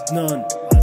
عدنان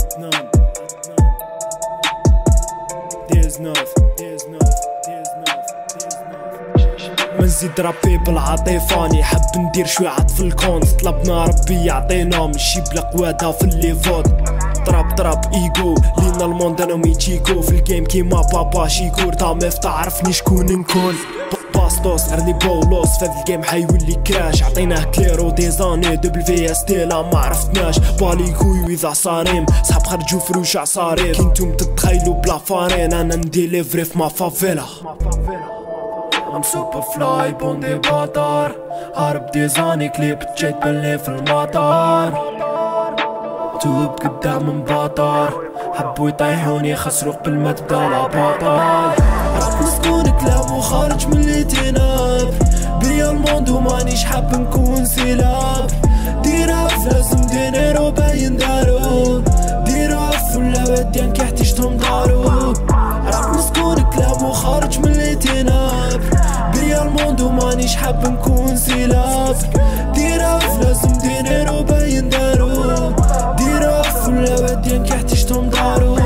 منزيد رابي بالعاطفة حب ندير شوية عطف الكونت طلبنا ربي يعطينا ماشي بلا قوادة في اللي فوت ضرب ايجو لينا الموند انا وميتشيكو في الجيم كيما بابا شيكور طامف تعرفني شكون نكون باستوس غيرني بولوس فهاد الجيم حيولي كراش عطيناه كليرو ديزاني دبل في اس تي لا ما عرفتناش باليكوي وإذا صاريم صحاب خرجو فروش عصارير كنتم تتخيلوا بلا فارين انا نديليفري في ما فافيلا I'm super fly بوندي باطار هارب ديزاني كليب جيت بلي في المطار توب قدام مباطر حبوا يطيحوني خسروا قبل ما تبدا لاباطال راك مسكون كلام وخارج من اللي تناب بيا الموند ومانيش حاب نكون سيلاب ديراف لازم دينيرو باين دارو ديراف ولا وديان كي احتجتهم دارو راك مسكون كلام وخارج من اللي تناب بيا الموند ومانيش حاب نكون سيلاب ديراف لازم دينيرو باين دارو ديراف ولا وديان كي احتجتهم دارو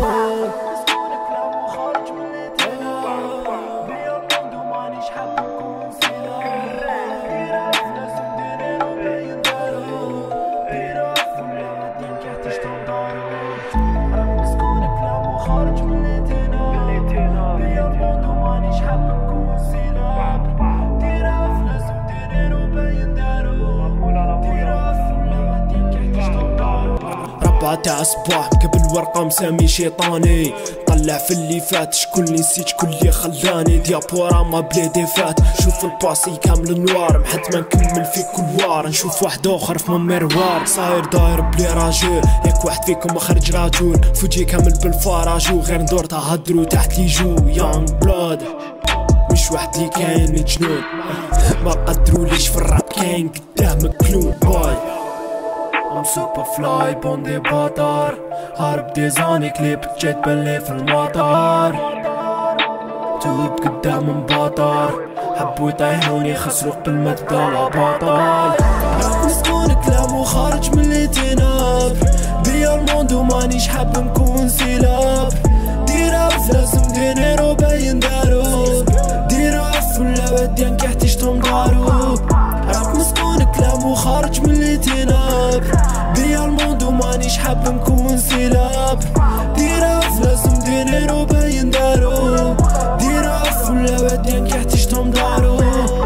تاع صباح قبل ورقة مسامي شيطاني طلع في اللي فات شكون اللي نسيت شكون اللي خلاني ديابوراما بليدي فات شوف الباسي كامل النوار محد ما نكمل في كلوار نشوف واحد اخر في ميروار صاير داير بلي راجل ياك واحد فيكم خرج راجل فوجي كامل بالفراجو غير ندور تهدرو تحت لي جو يانغ بلاد مش واحد لي كاين جنون ما قدروليش في الراب كاين قدام كلون باي I'm super fly بوندي باطار هارب ديزاني كليب جيت بلي في المطار توب قدام مباطر حبوا يطيحوني خسروا قبل ما تبدا لاباطال راك مسكون كلام وخارج من اللي تناب بيا الموند ومانيش حاب نكون سيلاب ديراف لازم دينيرو باين دارو ديراف ولا وديان كي احتجتهم دارو راك مسكون كلام وخارج من اللي تناب بيا الموند ومانيش حاب نكون سيلاب ديراف لازم دينيرو باين دارو ديراف ولا وديان كي احتجتهم دارو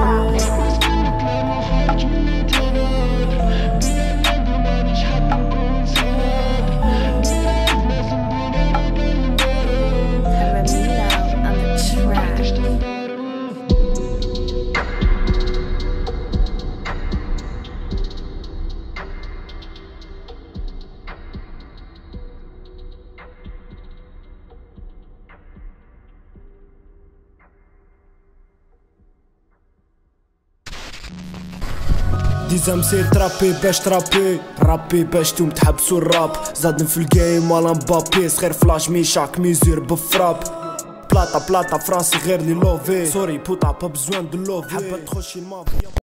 ديزا مسير ترابي باش ترابي رابي باش توم تحبسو الراب زادن في الجيم ولا مبابي صغير فلاش ميشاك ميزور بفراب بلاطا فرانسي غير لي لوفي سوري بوطا با بزوان دو لوفي حابة تخشي المافيا